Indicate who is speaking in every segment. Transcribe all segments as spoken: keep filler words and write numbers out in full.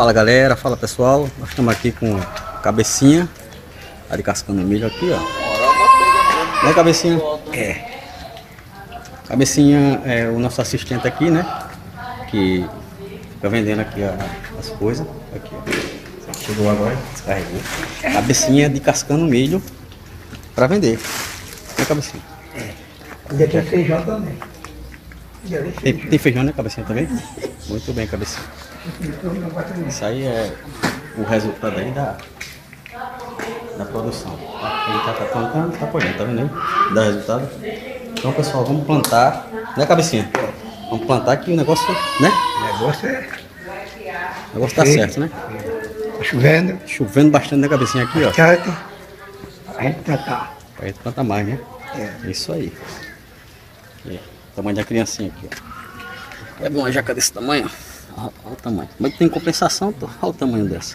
Speaker 1: Fala galera, fala pessoal, nós estamos aqui com Cabecinha, tá de cascando milho aqui, ó. Né, Cabecinha? É. Cabecinha é o nosso assistente aqui, né? Que fica vendendo aqui a, as coisas. Aqui, ó. Chegou agora, descarregou. Cabecinha de cascando milho para vender. Né, Cabecinha?
Speaker 2: É. Ainda tem feijão também.
Speaker 1: Tem, tem feijão, né, Cabecinha, também? Muito bem, Cabecinha. Isso aí é o resultado aí da, da produção. Ele tá, tá plantando, tá colhendo, tá vendo aí? Dá resultado. Então, pessoal, vamos plantar, né, Cabecinha? Vamos plantar que o negócio, né?
Speaker 2: O negócio é...
Speaker 1: O negócio tá certo, né?
Speaker 2: Tá chovendo.
Speaker 1: Chovendo bastante, né, Cabecinha, aqui, ó.
Speaker 2: Certo. A gente plantar.
Speaker 1: Pra gente plantar mais, né?
Speaker 2: É.
Speaker 1: Isso aí. Aqui, tamanho da criancinha aqui, ó. É uma jaca desse tamanho, ó. Olha o tamanho. Mas tem compensação, pô. Olha o tamanho dessa.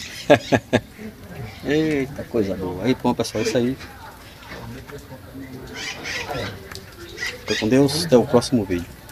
Speaker 1: Eita, coisa boa. Aí, bom, pessoal, isso aí. Fica com Deus. Até o próximo vídeo.